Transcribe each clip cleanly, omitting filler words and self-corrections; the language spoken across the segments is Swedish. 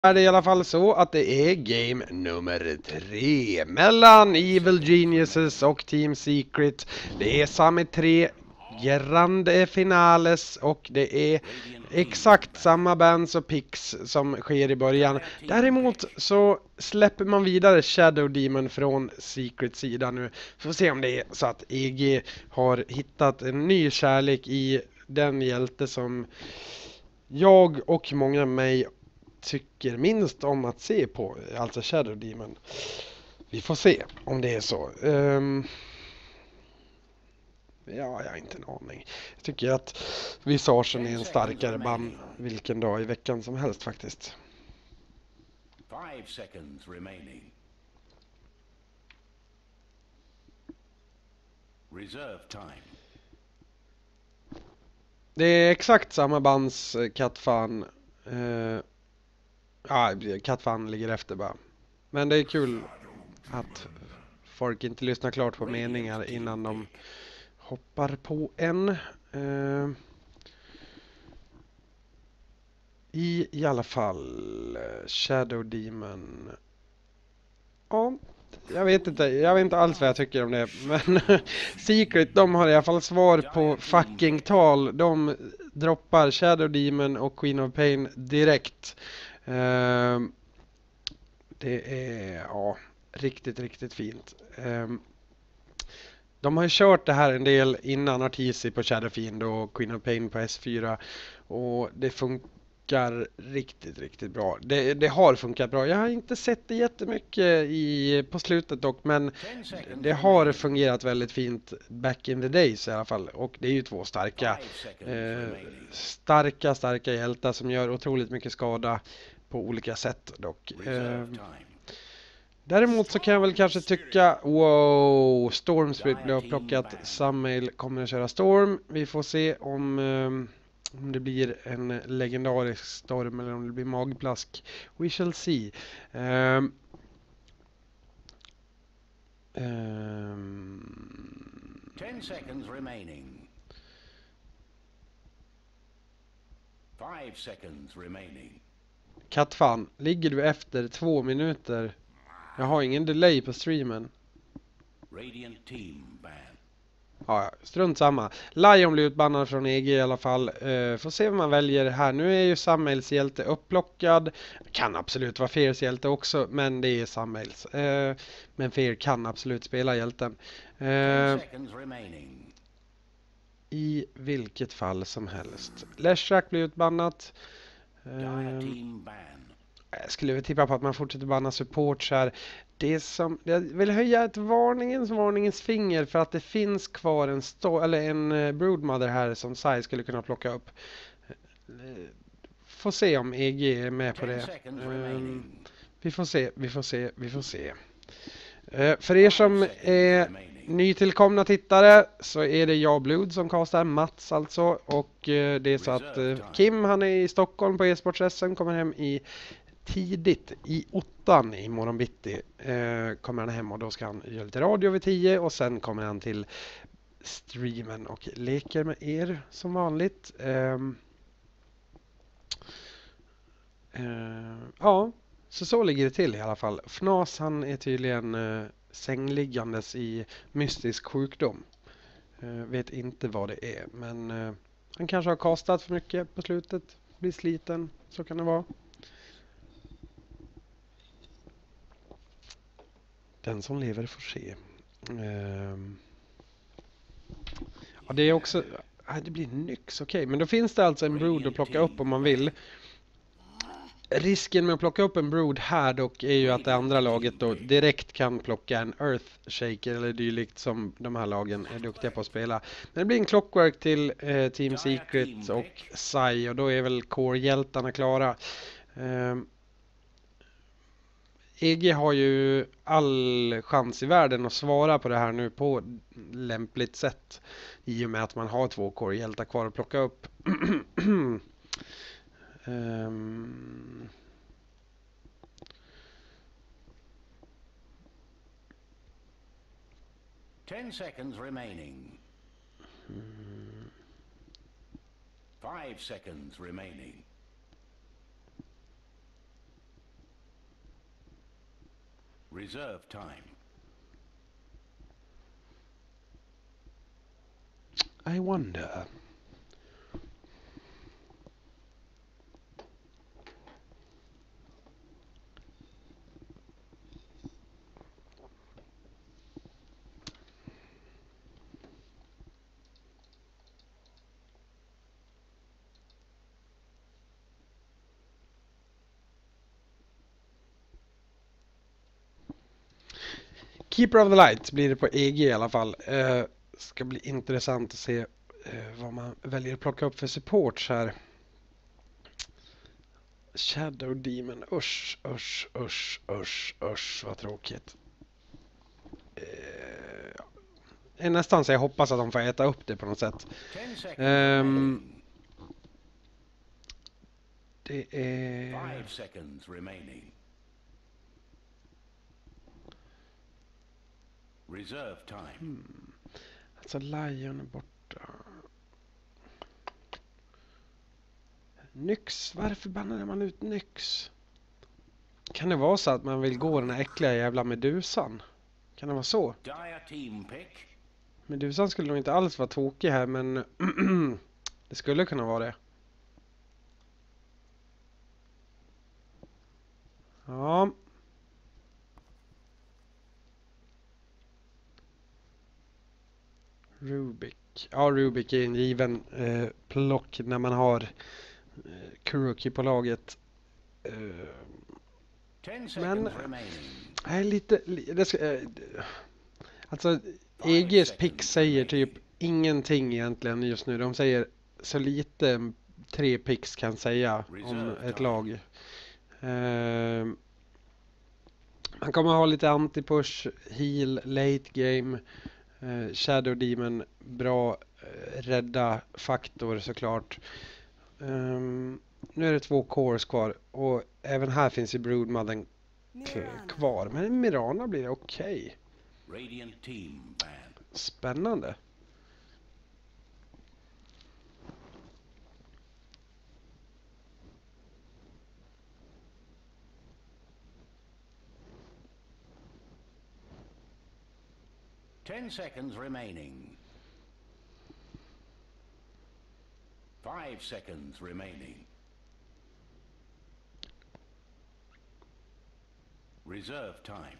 Är det i alla fall så att det är game nummer 3 mellan Evil Geniuses och Team Secret. Det är Summit 3 Grande Finales och det är exakt samma bands och picks som sker i början. Däremot så släpper man vidare Shadow Demon från Secret-sidan nu. Får se om det är så att EG har hittat en ny kärlek i den hjälte som jag och många med mig tycker minst om att se på, alltså Shadow Demon. Vi får se om det är så. Ja, jag har inte en aning. Jag tycker att Visagen är en starkare band vilken dag i veckan som helst faktiskt. 5 seconds remaining. Reserve time. Det är exakt samma bands Katfan. Ja, Katfan ligger efter bara. Men det är kul att folk inte lyssnar klart på meningar innan de hoppar på en. I alla fall Shadow Demon. Ja, jag vet inte alls vad jag tycker om det. Men Secret, de har i alla fall svar på fucking tal. De droppar Shadow Demon och Queen of Pain direkt. Det är ja, riktigt fint. De har ju kört det här en del innan Arteezy på Shadow Fiend och Queen of Pain på S4 och det funkar riktigt bra. Det har funkat bra. Jag har inte sett det jättemycket på slutet dock, men det har fungerat väldigt fint back in the days i alla fall. Och det är ju två starka hjältar som gör otroligt mycket skada på olika sätt dock. Däremot så kan jag väl kanske tycka, wow, Storm Spirit blev plockat, Summail kommer att köra Storm. Vi får se om det blir en legendarisk Storm eller om det blir magplask. We shall see. 10 seconds remaining. 5 seconds remaining. Kattfan, ligger du efter 2 minuter? Jag har ingen delay på streamen. Radiant team ban. Ja, strunt samma. Lion blir utbannad från EG i alla fall. Får se vad man väljer här. Nu är ju Summails hjälte upplockad. Kan absolut vara Fairs hjälte också, men det är Summails. Men Fair kan absolut spela hjälten. 10 seconds remaining. I vilket fall som helst. Leshrac blir utbannat. Dire team ban. Jag skulle tippa på att man fortsätter banna supports här. Jag vill höja ett varningens finger för att det finns kvar en broodmother här som Sai skulle kunna plocka upp. Får se om EG är med på det. Vi får se. För er som är nytillkomna tittare så är det jag Blood som castar, Mats alltså. Och det är så att Kim, han är i Stockholm på e-sports-SM, kommer hem tidigt i 8 i morgon bitti kommer han hem och då ska han göra lite radio vid 10 och sen kommer han till streamen och leker med er som vanligt. Ja, så ligger det till i alla fall. Fnas, han är tydligen sängliggandes i mystisk sjukdom. Vet inte vad det är, men han kanske har kastat för mycket på slutet, blir sliten, så kan det vara. Den som lever får se. Ja, det är också... det blir nyx, okej. Men då finns det alltså en brood att plocka upp om man vill. Risken med att plocka upp en brood här dock är ju att det andra laget då direkt kan plocka en Earthshaker eller dylikt som de här lagen är duktiga på att spela. Men det blir en Clockwork till Team Secret och Sai och då är väl core-hjältarna klara. EG har ju all chans i världen att svara på det här nu på lämpligt sätt i och med att man har 2 core-hjältar kvar att plocka upp. 10 seconds remaining. 5 seconds remaining. Reserve time. I wonder. Keeper of the Light blir det på EG i alla fall. Ska bli intressant att se vad man väljer att plocka upp för supports här. Shadow Demon, usch, vad tråkigt. Är nästan så jag hoppas att de får äta upp det på något sätt. 10 seconds remaining. Det är... 5 seconds remaining. Reserve time. Alltså Lion är borta. Nyx, varför bannade man ut Nyx? Kan det vara så att man vill gå den här äckliga jävla Medusan? Kan det vara så? Dire team pick. Medusan skulle nog inte alls vara tokig här, men det skulle kunna vara det. Ja. Rubik. Ja, Rubik är en given plock när man har Kuroki på laget. 10 seconds remaining. Jag är lite... alltså, EGs pick säger typ ingenting egentligen just nu. De säger så lite 3 picks kan säga om ett lag. Man kommer ha lite anti-push, heal, late game. Shadow Demon, bra rädda faktor såklart. Nu är det 2 cores kvar och även här finns ju Broodmother kvar. Men Mirana blir okej. Radiant team ban. Spännande. Ten seconds remaining. 5 seconds remaining. Reserve time.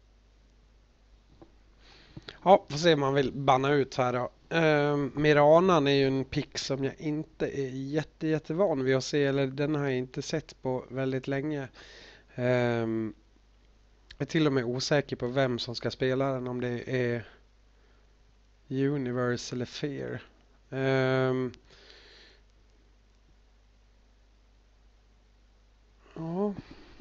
Ja, får se om man vill banna ut här då. Miranan är ju en pick som jag inte är jättevan vid att se. Eller den har jag inte sett på väldigt länge. Jag är till och med osäker på vem som ska spela den. Om det är Universe eller Fear. Ja.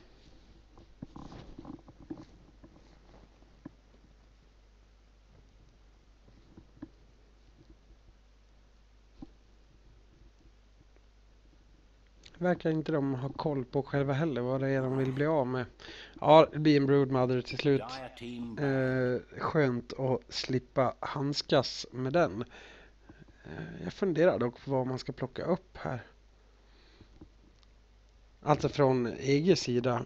Verkar inte de ha koll på själva heller vad det är de vill bli av med. Ja, det blir en Broodmother till slut. Dire team ban. Skönt att slippa handskas med den. Jag funderar dock på vad man ska plocka upp här. Alltså från EGs sida.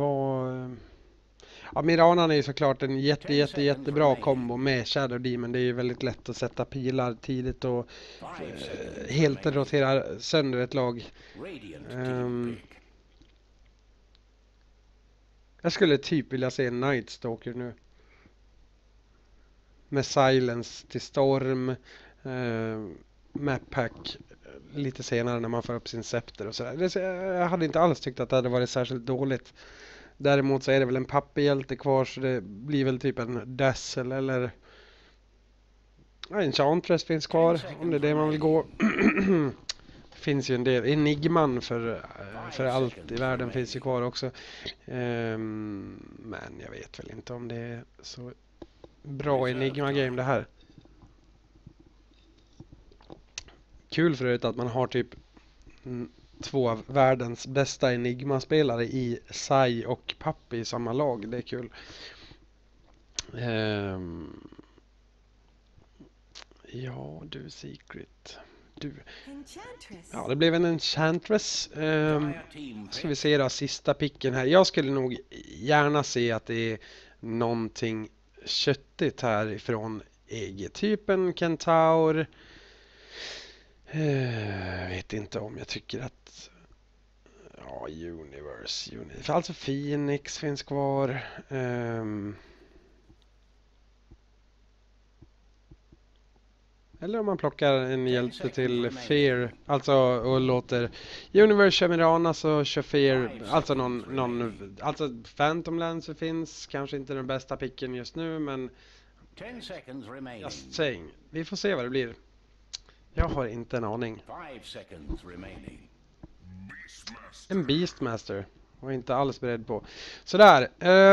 Ja, Miranan är ju såklart en jättebra kombo med Shadow Demon. Det är ju väldigt lätt att sätta pilar tidigt och 5 seconds helt remaining. rotera sönder ett lag. Radiant team pick. Jag skulle typ vilja se en Night Stalker nu. Med Silence till Storm. Map Pack lite senare när man får upp sin scepter och sådär. Jag hade inte alls tyckt att det hade varit särskilt dåligt. Däremot så är det väl en papperhjälte kvar så det blir väl typ en Dazzle eller Enchantress finns kvar om det är det man vill gå. Finns ju en del. Enigman för allt i världen finns ju kvar också. Men jag vet väl inte om det är så bra Enigma-game det här. Kul för övrigt att man har typ 2 av världens bästa Enigma-spelare i Sai och Pappi i samma lag. Det är kul. Ja, du Secret. Du. Enchantress. Ja, det blev en Enchantress. Dire team Ska pick. vi se då, sista picken här. Jag skulle nog gärna se att det är någonting köttigt här ifrån EG-typen Kentaur. Vet inte om jag tycker att Universe. Alltså Phoenix finns kvar. Eller om man plockar en hjälte till Fear. Alltså och låter Universe köra Mirana så kör Fear. Alltså alltså Phantom Lancer finns. Kanske inte den bästa picken just nu, men 10 seconds remaining. just saying. Vi får se vad det blir. Jag har inte en aning. 5 seconds remaining. En Beastmaster. Var inte alls beredd på. Sådär.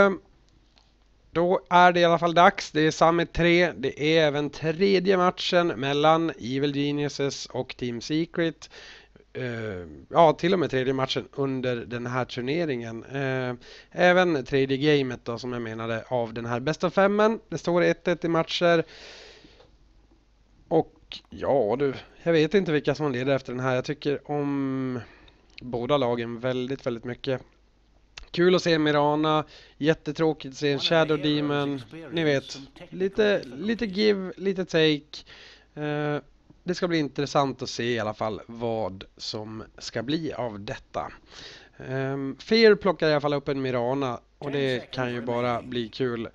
Då är det i alla fall dags. Det är Summit 3. Det är även tredje matchen mellan Evil Geniuses och Team Secret. Till och med tredje matchen under den här turneringen. Även tredje gamet då, som jag menade, av den här bästa femmen. Det står 1-1 i matcher. Och jag vet inte vilka som leder efter den här. Jag tycker om båda lagen väldigt, väldigt mycket. Kul att se Mirana, jättetråkigt att se en Shadow Demon. Ni vet, lite give, lite take. Det ska bli intressant att se i alla fall vad som ska bli av detta. Fear plockar i alla fall upp en Mirana och det kan ju bara bli kul.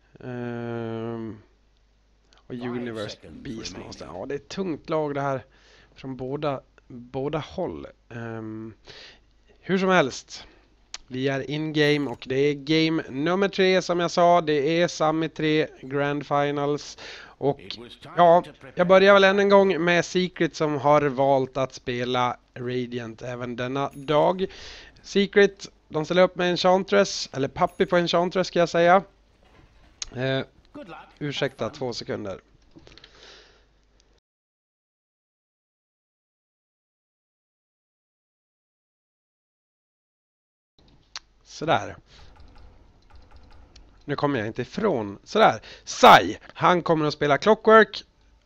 Och Universe Beastmaster. Ja, det är ett tungt lag det här från båda håll. Hur som helst. Vi är in-game och det är game nummer 3 som jag sa. Det är Summit 3 Grand Finals. Och jag börjar väl än en gång med Secret som har valt att spela Radiant även denna dag. Secret, de ställer upp med Enchantress, eller Puppy på Enchantress ska jag säga. Ursäkta 2 sekunder. Sådär. Nu kommer jag inte ifrån. Sådär. Sai. Han kommer att spela Clockwork.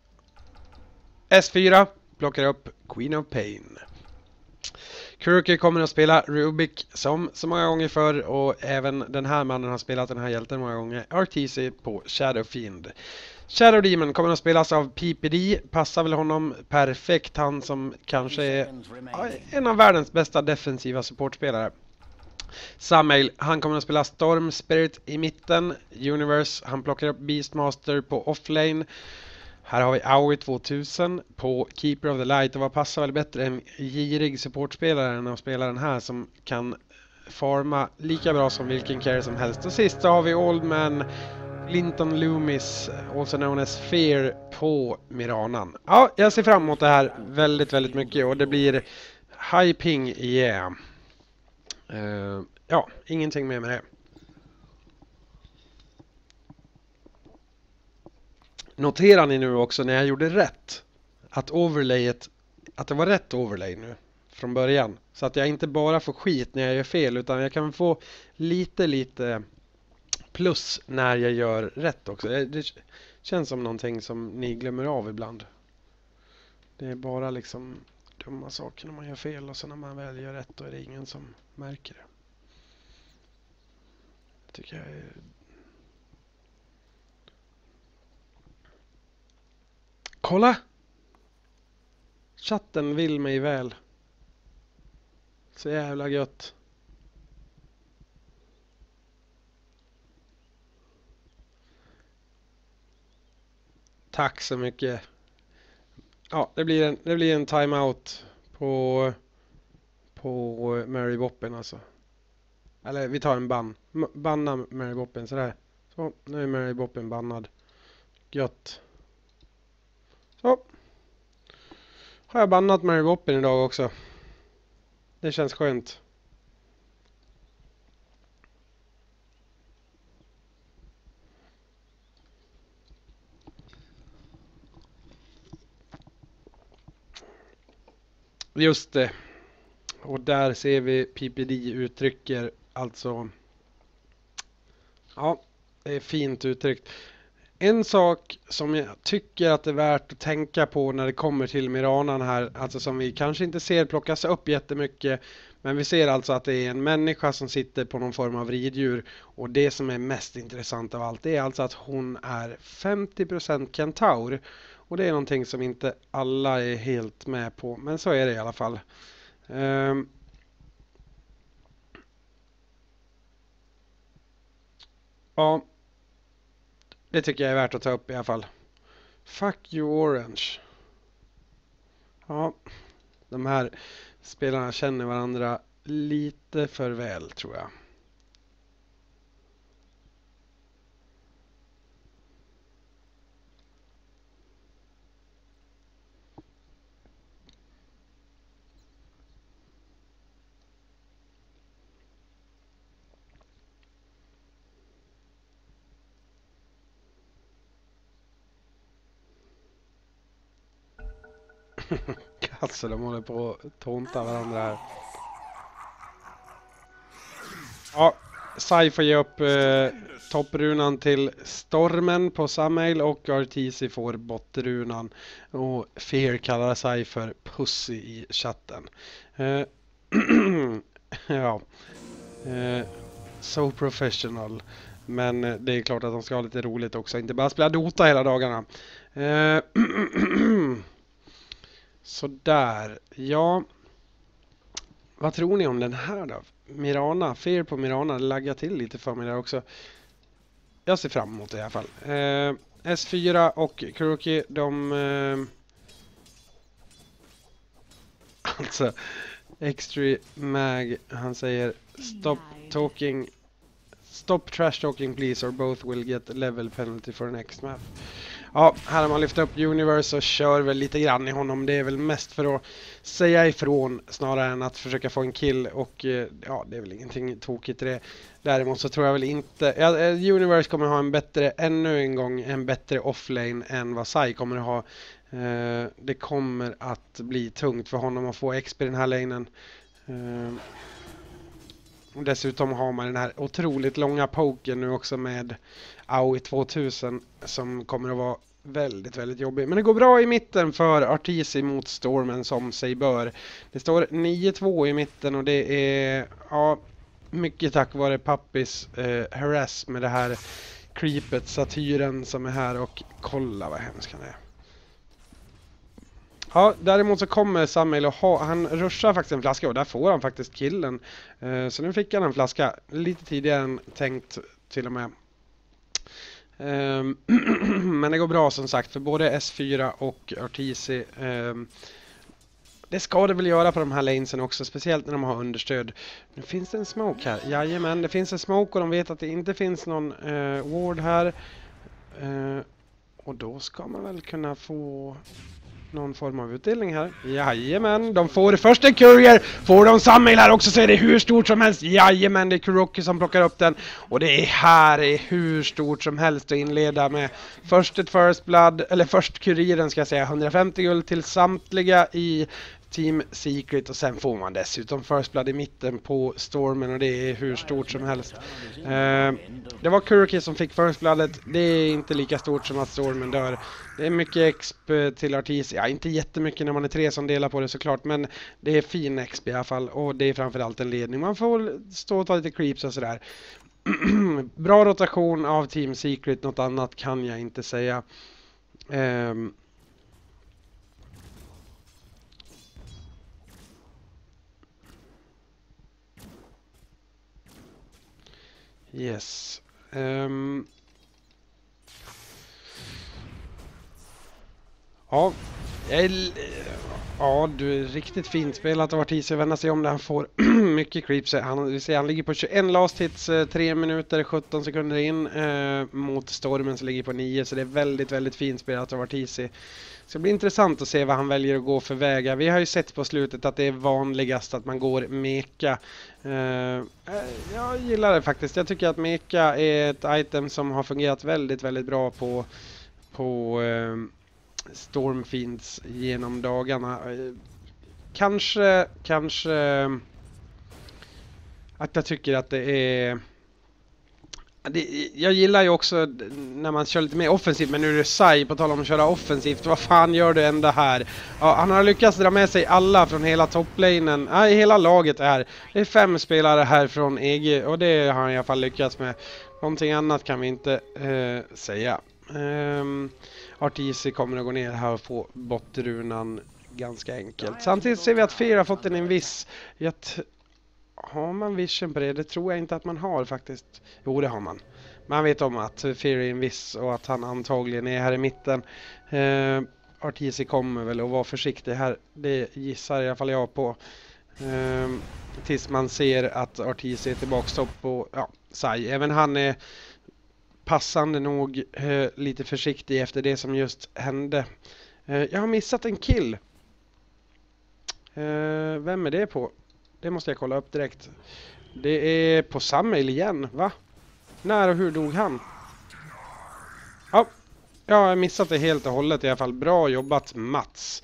S4. Plockar upp Queen of Pain. Kurki kommer att spela Rubik som så många gånger förr. Och även den här mannen har spelat den här hjälten många gånger. RTC på Shadow Fiend. Shadow Demon kommer att spelas av PPD. Passar väl honom perfekt. Han som kanske är en av världens bästa defensiva supportspelare. Samuel, han kommer att spela Storm Spirit i mitten. Universe, han plockar upp Beastmaster på offlane. Här har vi Aoi 2000 på Keeper of the Light. Och vad passar väl bättre en girig supportspelare än att spela den här som kan farma lika bra som vilken carry som helst. Och sist så har vi Oldman Linton Loomis, also known as Fear, på Miranan. Ja, jag ser fram emot det här väldigt, väldigt mycket och det blir high ping, yeah. Ingenting mer med det. Noterar ni nu också när jag gjorde rätt att det var rätt overlay nu från början, så att jag inte bara får skit när jag gör fel utan jag kan få lite plus när jag gör rätt också. Det känns som någonting som ni glömmer av ibland. Det är bara liksom dumma saker när man gör fel och sen när man väl gör rätt då är det ingen som märker det. Tycker jag är... Kolla! Chatten vill mig väl. Så jävla gött. Tack så mycket. Ja, det blir en timeout på Mary Boppen alltså. Eller vi tar en banna Mary Boppen sådär. Så, nu är Mary Boppen bannad. Gött. Så. Har jag bannat Mary Boppen idag också. Det känns skönt. Just det. Och där ser vi PPD uttrycker alltså. Ja, det är fint uttryckt. En sak som jag tycker att det är värt att tänka på när det kommer till Miranan här, alltså som vi kanske inte ser plockas upp jättemycket, Men vi ser alltså att det är en människa som sitter på någon form av riddjur. Och det som är mest intressant av allt, det är alltså att hon är 50% kentaur. Och det är någonting som inte alla är helt med på, men så är det i alla fall. Ja, det tycker jag är värt att ta upp i alla fall. Fuck you Orange. Ja, de här spelarna känner varandra lite för väl, tror jag. Alltså de håller på att tånta varandra här. Ja, Sai får ge upp topprunan till Stormen på Samael och Arteezy får botrunan. Och Fear kallar Sai för Pussy i chatten. Ja, so professional. Men det är klart att de ska ha lite roligt också, inte bara spela Dota hela dagarna. Så där, ja. Vad tror ni om den här då? Mirana, Fear på Mirana laggar till lite för mig där också. Jag ser fram emot det i alla fall. S4 och Kuroki, de... alltså, Extra Mag, han säger Stop trash talking please or both will get level penalty for next map. Ja, här har man lyft upp Universe och kör väl lite grann i honom. Det är väl mest för att säga ifrån snarare än att försöka få en kill. Och ja, det är väl ingenting tokigt i det. Däremot så tror jag väl inte... Ja, Universe kommer ha ännu en gång en bättre offlane än vad Sai kommer att ha. Det kommer att bli tungt för honom att få XP i den här lanen. Och dessutom har man den här otroligt långa poken nu också med AOE 2000 som kommer att vara väldigt, väldigt jobbig. Men det går bra i mitten för Arteezy mot Stormen som sig bör. Det står 9-2 i mitten och det är ja, mycket tack vare Pappis harass med det här creepet, satyren som är här och kolla vad hemskt han är. Ja, däremot så kommer Samael och han rushar faktiskt en flaska och där får han faktiskt killen. Så nu fick han en flaska lite tidigare än tänkt till och med. Men det går bra som sagt för både S4 och Arteezy. Det ska det väl göra på de här lanesen också, speciellt när de har understöd. Nu finns det en smoke här. Jajamän, det finns en smoke och de vet att det inte finns någon ward här. Och då ska man väl kunna få någon form av utdelning här. Jajamän, de får först en courier. Får de Samael här också så är det hur stort som helst. Jajamän, det är Kuroki som plockar upp den. Och det är hur stort som helst att inleda med först ett first blood, eller först kuriren ska jag säga, 150 guld till samtliga i Team Secret och sen får man dessutom first blood i mitten på Stormen och det är hur stort som helst. Det var Kuroki som fick first bloodet. Det är inte lika stort som att Stormen dör. Det är mycket XP till Arteezy. Ja, inte jättemycket när man är 3 som delar på det såklart, men det är fin XP i alla fall och det är framförallt en ledning. Man får stå och ta lite creeps och sådär. Bra rotation av Team Secret, något annat kan jag inte säga. Yes. Ja, du är riktigt fint spelat av Arteezy. Vända sig om där han får mycket creeps. Han ligger på 21 last hits, 3 minuter 17 sekunder in mot Stormen som ligger på 9. Så det är väldigt, väldigt fint spelat av Arteezy. Så det blir intressant att se vad han väljer att gå för vägar. Vi har ju sett på slutet att det är vanligast att man går meka. Jag gillar det faktiskt. Jag tycker att meka är ett item som har fungerat väldigt, väldigt bra på Stormfiends genom dagarna. Kanske att jag tycker att det är Jag gillar ju också när man kör lite mer offensivt, men nu är det Sai på tal om att köra offensivt. Vad fan gör du ända här? Ja, han har lyckats dra med sig alla från hela topplanen. Nej, hela laget är. Det är 5 spelare här från EG och det har han i alla fall lyckats med. Någonting annat kan vi inte säga. RTC kommer att gå ner här och få botrunan ganska enkelt. Samtidigt ser vi att Fear har fått en viss... Har man vision på det? Det tror jag inte att man har faktiskt. Jo, det har man. Man vet om att Fear är en viss och att han antagligen är här i mitten. RTC kommer väl att vara försiktig här. Det gissar i alla fall jag på. Tills man ser att RTC är tillbaka på Sai. Även han är passande nog lite försiktig efter det som just hände. Jag har missat en kill. Vem är det på? Det måste jag kolla upp direkt. Det är på Samuel igen, va? När och hur dog han? Ja, jag har missat det helt och hållet i alla fall. Bra jobbat, Mats.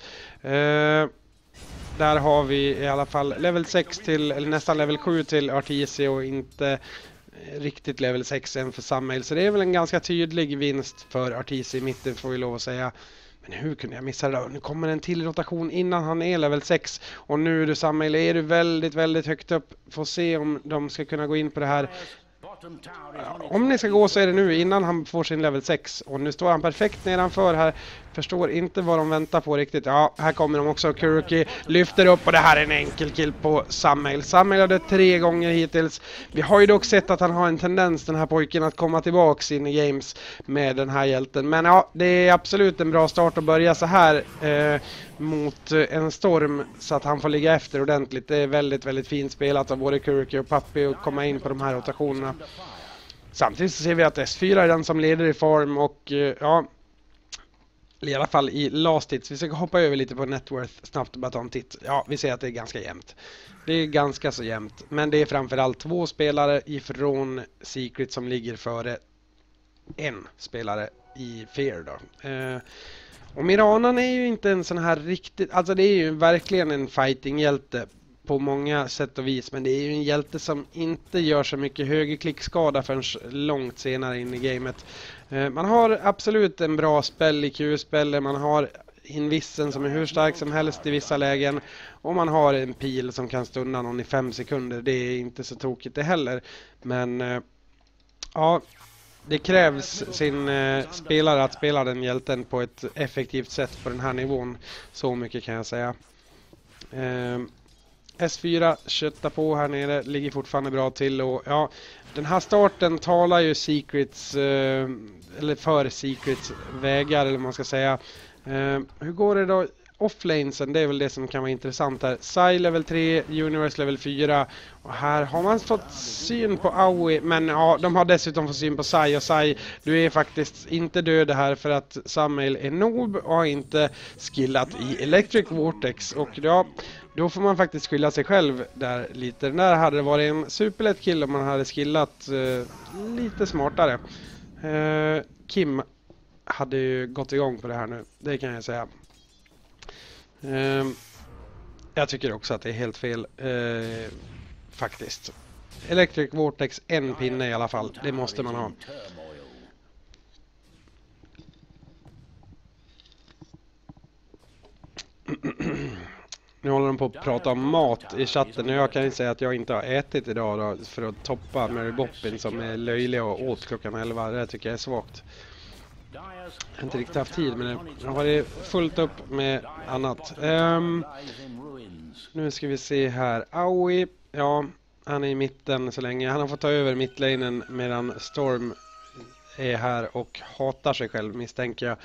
Där har vi i alla fall level 6 till, eller nästan level 7 till RTC och inte riktigt level 6 än för Samuel. Så det är väl en ganska tydlig vinst för RTC i mitten, får vi lov att säga. Men hur kunde jag missa det då? Nu kommer en till rotation innan han är level 6. Och nu du Samuel, är du väldigt, väldigt högt upp. Får se om de ska kunna gå in på det här. Om ni ska gå så är det nu innan han får sin level 6. Och nu står han perfekt nedanför här. Förstår inte vad de väntar på riktigt. Ja, här kommer de också. Kuruki lyfter upp och det här är en enkel kill på Samuel. Samuel hade 3 gånger hittills. Vi har ju dock sett att han har en tendens, den här pojken, att komma tillbaks in i games med den här hjälten. Men ja, det är absolut en bra start att börja så här mot en storm så att han får ligga efter ordentligt. Det är väldigt, väldigt fint spelat av både Kuruki och Pappi att komma in på de här rotationerna. Samtidigt så ser vi att S4 är den som leder i form och i alla fall i last hits. Vi ska hoppa över lite på networth snabbt och bara ta en titt. Ja, vi ser att det är ganska jämnt. Det är ganska så jämnt. Men det är framförallt 2 spelare ifrån Secret som ligger före en spelare i Fear då. Och Miranan är ju inte en sån här riktigt... Alltså det är ju verkligen en fighting-hjälte på många sätt och vis. Men det är ju en hjälte som inte gör så mycket högerklickskada förrän långt senare in i gamet. Man har absolut en bra spell i Q-speller. Man har invissen som är hur stark som helst i vissa lägen. Och man har en pil som kan stunna någon i 5 sekunder. Det är inte så tokigt det heller. Men ja... Det krävs sin spelare att spela den hjälten på ett effektivt sätt på den här nivån. Så mycket kan jag säga. S4 köttar på här nere, ligger fortfarande bra till. Och ja, den här starten talar ju Secrets, eller för Secrets vägar, eller vad man ska säga. Hur går det då? Offlanesen, det är väl det som kan vara intressant här. Sai level 3, Universe level 4. Och här har man fått syn på Aoi. Men ja, de har dessutom fått syn på Sai. Och Sai, du är faktiskt inte död här för att Samuel är noob och har inte skillat i Electric Vortex. Och ja, då får man faktiskt skylla sig själv där lite. Den där hade varit en superlätt kill om man hade skillat lite smartare. Kim hade ju gått igång på det här nu, det kan jag säga. Jag tycker också att det är helt fel faktiskt. Electric Vortex, en pinne i alla fall. Det måste man ha. Nu håller de på att prata om mat i chatten. Jag kan ju säga att jag inte har ätit idag då, för att toppa Mary Boppin som är löjlig och åt klockan 11. Det tycker jag är svagt. Jag har inte riktigt haft tid, men jag har det fullt upp med annat. Nu ska vi se här. Aoi, ja, han är i mitten så länge. Han har fått ta över mittlanen medan Storm är här och hatar sig själv, misstänker jag.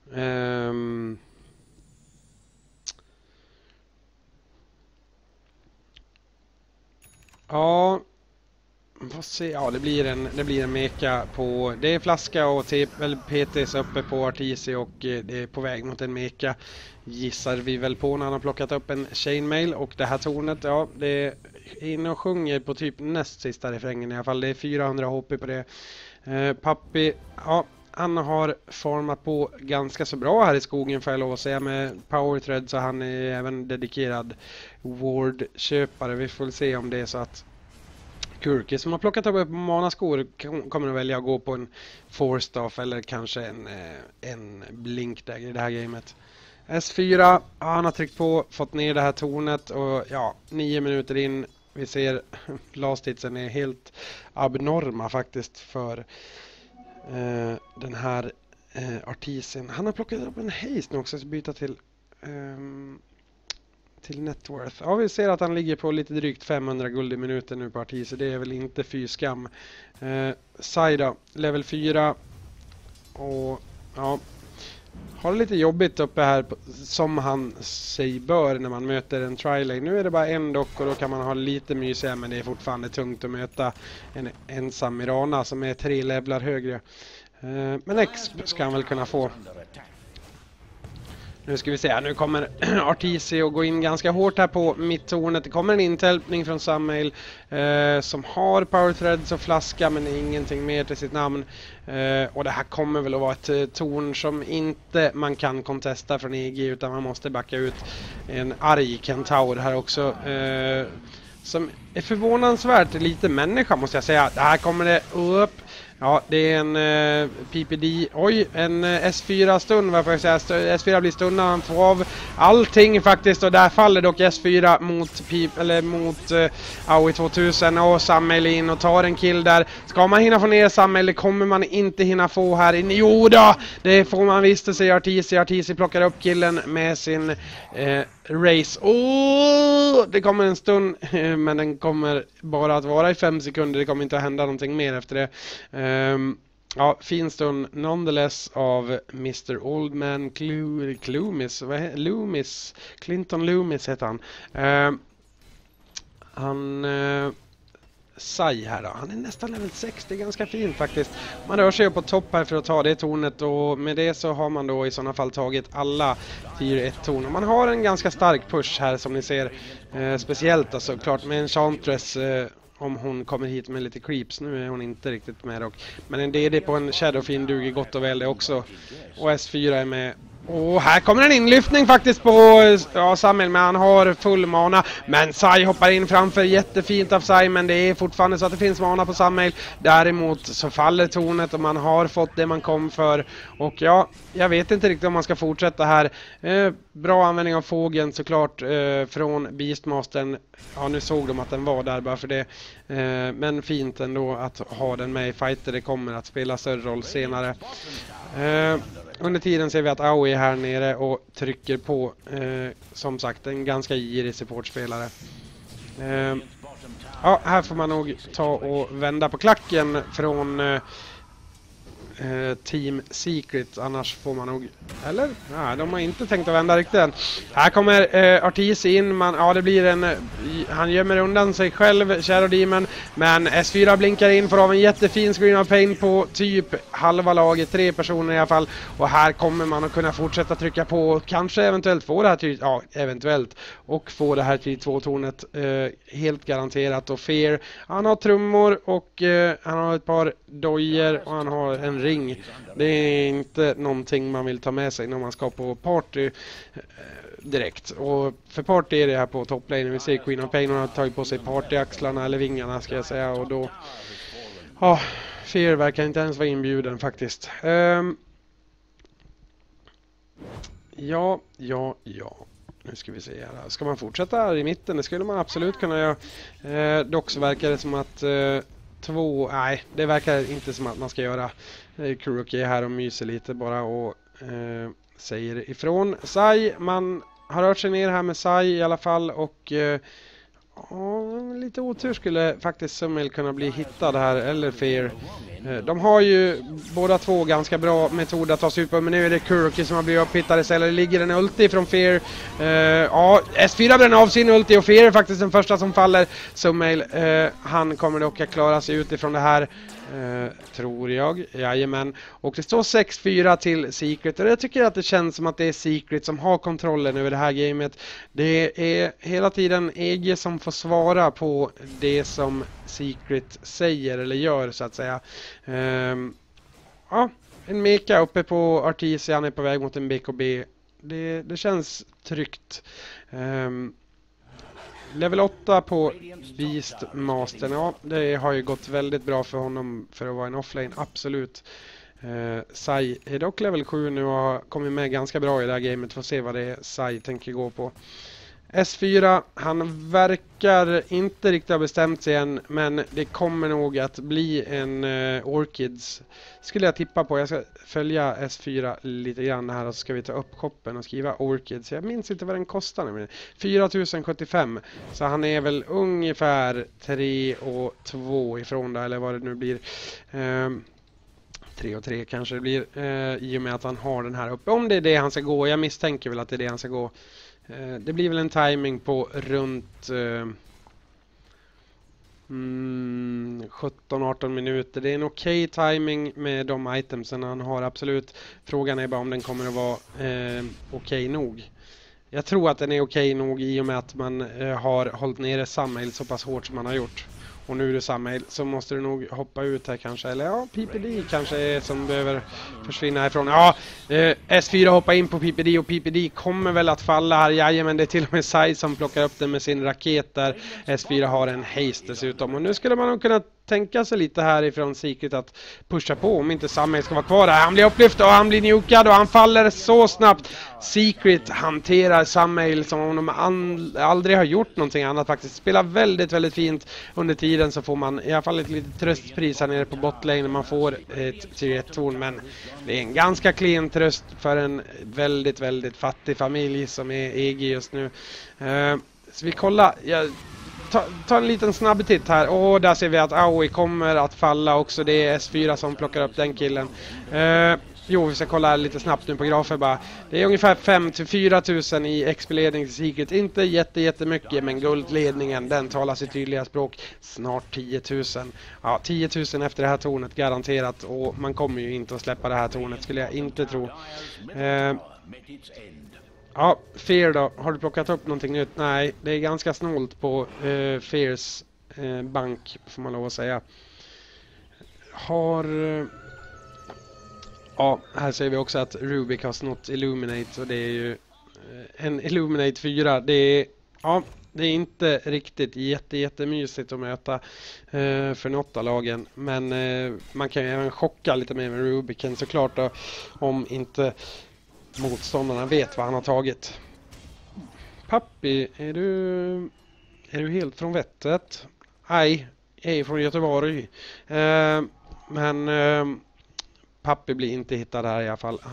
Ja... Ja, det blir en meka på... Det är flaska och PTs uppe på RTC och det är på väg mot en meka. Gissar vi väl på när han har plockat upp en chainmail. Och det här tornet, ja, det är inne och sjunger på typ näst sista refrängen i alla fall. Det är 400 HP på det. Pappi, ja, han har format på ganska så bra här i skogen, får jag lov att säga, med Power Thread, så han är även dedikerad Ward-köpare. Vi får se om det är så att Kurki som har plockat upp manaskor kommer att välja att gå på en Forstaff eller kanske en Blinkdagger i det här gamet. S4, han har tryckt på, fått ner det här tornet och ja, 9 minuter in. Vi ser last hitsen är helt abnorma faktiskt för den här artisen. Han har plockat upp en haste nu också, så byta till networth. Ja, vi ser att han ligger på lite drygt 500 guld i minuten nu på artiser. Det är väl inte fy skam. Saida, level 4. Och ja, har det lite jobbigt uppe här som han sig bör när man möter en tri-lane. Nu är det bara en dock och då kan man ha lite mysigare, men det är fortfarande tungt att möta en ensam Mirana som är 3 levlar högre. Men X ska han väl kunna få. Nu ska vi se, nu kommer Artisi att gå in ganska hårt här på mittornet. Det kommer en intälpning från Samael som har power threads och flaska men ingenting mer till sitt namn. Och det här kommer väl att vara ett torn som inte man kan contesta från EG, utan man måste backa ut en arg Kentaur här också. Som är förvånansvärt lite människa måste jag säga. Det här kommer det upp. Ja, det är en PPD. Oj, en S4-stund, vad får jag säga? S4 blir stundad av allting faktiskt. Och där faller dock S4 mot Aoi 2000. Och Samael in och tar en kill där. Ska man hinna få ner Samael? Det kommer man inte hinna få här inne. Jo då, det får man visst, säger Artisi. Artisi plockar upp killen med sin race. Det kommer en stund, men den kommer bara att vara i 5 sekunder. Det kommer inte att hända någonting mer efter det. Ja, fin stund nonetheless av Mr. Oldman Loomis. Clinton Loomis heter han. Sai här då. Han är nästan level 6. Det är ganska fint faktiskt. Man rör sig upp på topp här för att ta det tornet, och med det så har man då i sådana fall tagit alla tier 1 torn. Och man har en ganska stark push här som ni ser. Speciellt alltså klart med en Enchantress om hon kommer hit med lite creeps. Nu är hon inte riktigt med dock. Men en DD på en Shadowfiend duger gott och väl det också. Och S4 är med. Och här kommer en inlyftning faktiskt på Samael, men han har full mana. Men Sai hoppar in framför, jättefint av Sai, men det är fortfarande så att det finns mana på Samael. Däremot så faller tornet och man har fått det man kom för. Och ja, jag vet inte riktigt om man ska fortsätta här. Bra användning av fågeln såklart från Beastmastern. Ja, nu såg de att den var där bara för det. Men fint ändå att ha den med i fighter. Det kommer att spela större roll senare. Under tiden ser vi att Aoi är här nere och trycker på, som sagt, en ganska girig supportspelare. Ja, här får man nog ta och vända på klacken från Team Secret, annars får man nog, eller? Nej, de har inte tänkt att vända riktigt än. Här kommer Artisi in, det blir han gömmer undan sig själv, Shadow Demon, men S4 blinkar in, får av en jättefin screen of pain på typ halva laget, 3 personer i alla fall, och här kommer man att kunna fortsätta trycka på och kanske eventuellt få det här till, eventuellt, och få det här till 2-tornet helt garanterat. Och Fear, han har trummor och han har ett par dojer och han har en ring. Det är inte någonting man vill ta med sig när man ska på party direkt. Och för party är det här på topplane. Vi ser Queen of Pain, hon har tagit på sig partyaxlarna eller vingarna ska jag säga. Och då, Fear verkar inte ens vara inbjuden faktiskt. Ja. Nu ska vi se här. Ska man fortsätta här i mitten? Det skulle man absolut kunna göra. Dock så verkar det som att det verkar inte som att man ska göra. Kuroki är här och myser lite bara och säger ifrån. Sai, man har rört sig ner här med Sai i alla fall, och lite otur skulle faktiskt Samael kunna bli hittad här, eller Fear. De har ju båda två ganska bra metoder att ta sig ut på, men nu är det Kuroki som har blivit upphittad istället. Det ligger en ulti från Fear. S4 bränner av sin ulti och Fear är faktiskt den första som faller. Samael, han kommer dock att klara sig utifrån det här. Tror jag, jajamän. Och det står 6-4 till Secret, och jag tycker att det känns som att det är Secret som har kontrollen över det här gamet. Det är hela tiden EG som får svara på det som Secret säger eller gör så att säga. En meka uppe på Artisi, han är på väg mot en BKB. Det känns tryggt. Level 8 på Beastmastern. Ja, det har ju gått väldigt bra för honom för att vara en offlane, absolut. Sai är dock level 7 nu och har kommit med ganska bra i det här gamet. Får se vad det är Sai tänker gå på. S4, han verkar inte riktigt ha bestämt sig än, men det kommer nog att bli en Orchids. Skulle jag tippa på. Jag ska följa S4 lite grann här och så ska vi ta upp shoppen och skriva Orchids. Jag minns inte vad den kostar nämligen. 4075. Så han är väl ungefär 3 och 2 ifrån det, eller vad det nu blir. 3 och 3 kanske det blir, i och med att han har den här uppe. Om det är det han ska gå, jag misstänker väl att det är det han ska gå. Det blir väl en timing på runt 17-18 minuter. Det är en okej timing med de itemsen han har, absolut. Frågan är bara om den kommer att vara okej nog. Jag tror att den är okej nog i och med att man har hållit nere Summail så pass hårt som man har gjort. Och nu är det Summail, så måste du nog hoppa ut här kanske. Eller ja, PPD kanske är som behöver försvinna härifrån. Ja, S4 hoppar in på PPD och PPD kommer väl att falla här. Jajamän, det är till och med Sai som plockar upp den med sin raket där. S4 har en haste dessutom. Och nu skulle man nog kunna tänka sig lite härifrån Secret att pusha på om inte Summail ska vara kvar där. Han blir upplyft och han blir nukad och han faller så snabbt. Secret hanterar Summail som om de aldrig har gjort någonting annat faktiskt. Spelar väldigt, väldigt fint. Under tiden så får man i alla fall ett litet tröstpris här nere på botlane när man får ett tier 1-torn. Men det är en ganska clean tröst för en väldigt, väldigt fattig familj som är EG just nu. Så vi kollar... Ta en liten snabb titt här. Och där ser vi att Aoi kommer att falla också. Det är S4 som plockar upp den killen. Vi ska kolla lite snabbt nu på grafer bara. Det är ungefär 5-4 000 i XP-ledning till Secret. Inte jättemycket, men guldledningen, den talar sitt tydliga språk. Snart 10 000. Ja, 10 000 efter det här tornet garanterat. Och man kommer ju inte att släppa det här tornet, skulle jag inte tro. Ja, Fear då. Har du plockat upp någonting nytt? Nej, det är ganska snålt på Fears bank, får man lov att säga. Ja, här ser vi också att Rubik har snott Illuminate och det är ju en Illuminate 4. Det är inte riktigt jättemysigt att möta för något av lagen. Men man kan ju även chocka lite mer med Rubiken såklart då, om inte motståndarna vet vad han har tagit. Pappi, är du helt från vettet? Nej, jag är från Göteborg. Men Pappi blir inte hittad här i alla fall.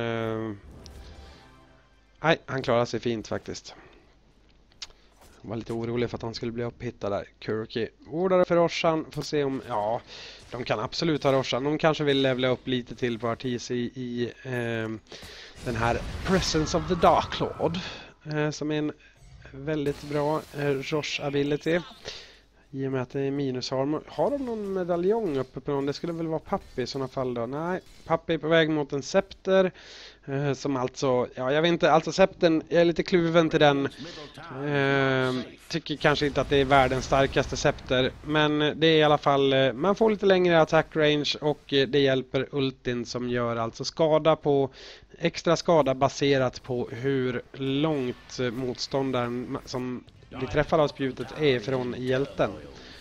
Han klarar sig fint faktiskt. Jag var lite orolig för att han skulle bli upphittad där. Kurki. Ordare för Roshan. Får se om... Ja, de kan absolut ha Roshan. De kanske vill levla upp lite till på Artis i den här Presence of the Dark Lord. Som är en väldigt bra Rosh ability. I och med att det är minusarmor. Har de någon medaljong uppe på någon? Det skulle väl vara Pappi i sådana fall då. Nej, Pappi är på väg mot en scepter. Som alltså, ja jag vet inte, alltså sceptern, jag är lite kluven till den. Tycker kanske inte att det är världens starkaste scepter. Men det är i alla fall, man får lite längre attack range och det hjälper ultin som gör alltså extra skada baserat på hur långt motståndaren som blir träffad av spjutet är från hjälten.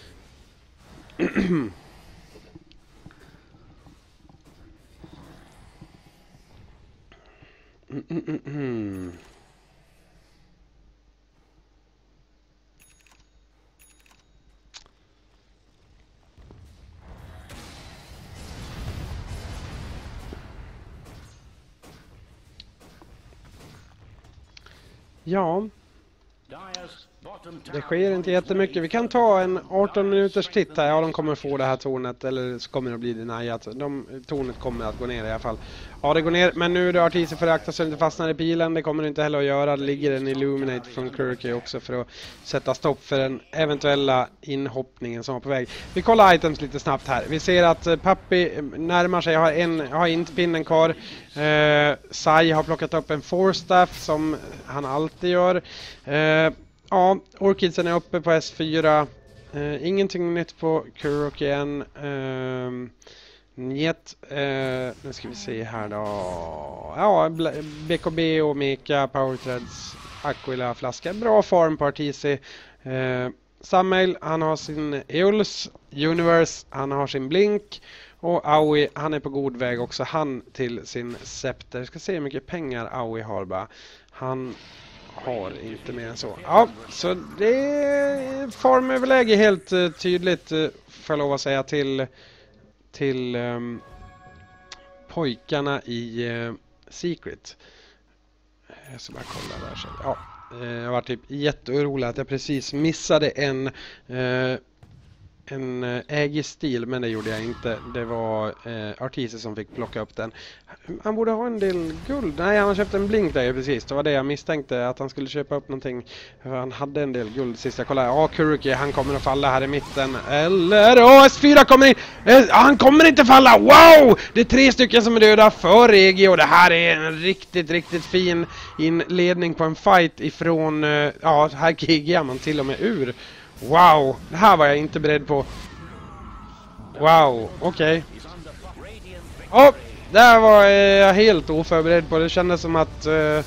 Ja. Det sker inte jättemycket. Vi kan ta en 18 minuters titt här. Ja, de kommer få det här tornet. Eller så kommer det att bli deniat. Tornet kommer att gå ner i alla fall. Ja, det går ner. Men nu är det Artis för att akta så det inte fastnar i pilen. Det kommer det inte heller att göra. Det ligger en Illuminate från Kurki också för att sätta stopp för den eventuella inhoppningen som var på väg. Vi kollar items lite snabbt här. Vi ser att Pappi närmar sig. Jag har inte pinnen kvar. Sai har plockat upp en forstaff som han alltid gör. Ja, Orchidsen är uppe på S4. Ingenting nytt på Kurki än. Nu ska vi se här då. Ja, BKB och Meka, Power Threads, Aquila, flaska. Bra farm på Artisi. Samuel, han har sin Eolus Universe, han har sin Blink. Och Aoi, han är på god väg också han till sin Scepter. Ska se hur mycket pengar Aoi har bara. Han har inte mer än så. Ja, så det är formöverläge helt tydligt får jag lov att säga till pojkarna i Secret. Jag ska bara kolla där så. Ja, jag var typ jätteorolig att jag precis missade en ägestil, men det gjorde jag inte. Det var Artise som fick plocka upp den. Han borde ha en del guld. Nej, han har köpt en blink där precis. Det var det jag misstänkte, att han skulle köpa upp någonting. Han hade en del guld sist jag kollade. Ja, Kuruki, han kommer att falla här i mitten. Eller, S4 kommer in. Han kommer inte falla. Wow! Det är 3 stycken som är döda för EG och det här är en riktigt fin inledning på en fight ifrån, ja, här gigar man till och med ur. Wow, det här var jag inte beredd på. Wow, okej. Ja, det här var jag helt oförberedd på. Det kändes som att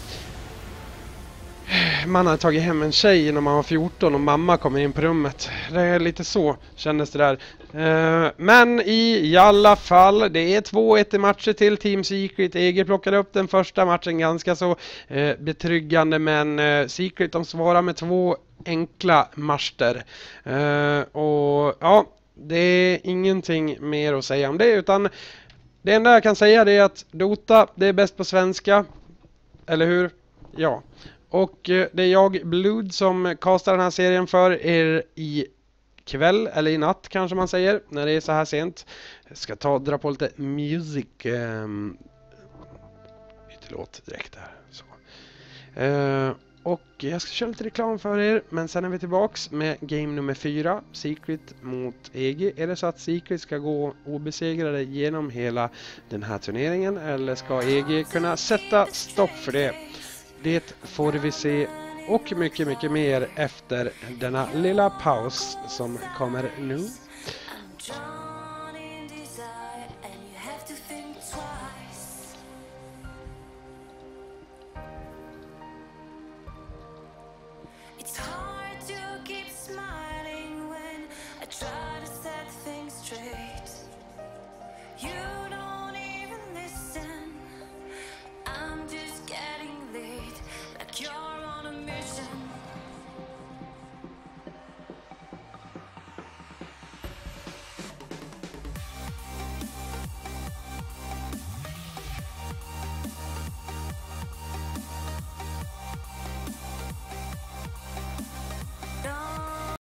man har tagit hem en tjej när man var 14 och mamma kommer in på rummet. Det är lite så kändes det där. Men i alla fall, det är 2-1 i matcher till Team Secret. EG plockade upp den första matchen ganska så betryggande, men Secret de svarar med 2 enkla master. Och ja, det är ingenting mer att säga om det, utan det enda jag kan säga är att Dota, det är bäst på svenska. Eller hur? Ja. Och det är jag, Blood, som castar den här serien för er i kväll, eller i natt kanske man säger, när det är så här sent. Jag ska dra på lite music. Lite låt direkt där. Så. Och jag ska köra lite reklam för er, men sen är vi tillbaks med game nummer 4, Secret mot EG. Är det så att Secret ska gå obesegrade genom hela den här turneringen, eller ska EG kunna sätta stopp för det? Det får vi se, och mycket mer efter denna lilla paus som kommer nu.